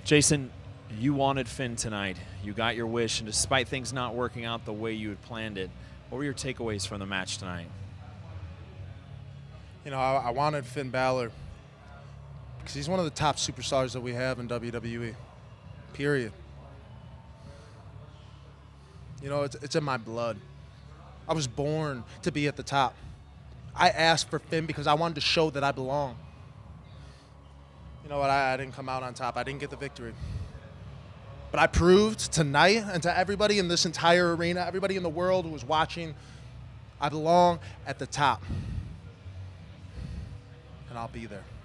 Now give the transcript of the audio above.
Jason, you wanted Finn tonight. You got your wish, and despite things not working out the way you had planned it, what were your takeaways from the match tonight? You know, I wanted Finn Balor because he's one of the top superstars that we have in WWE, period. You know, it's in my blood. I was born to be at the top. I asked for Finn because I wanted to show that I belong. You know what, I didn't come out on top. I didn't get the victory. But I proved tonight and to everybody in this entire arena, everybody in the world who was watching, I belong at the top. And I'll be there.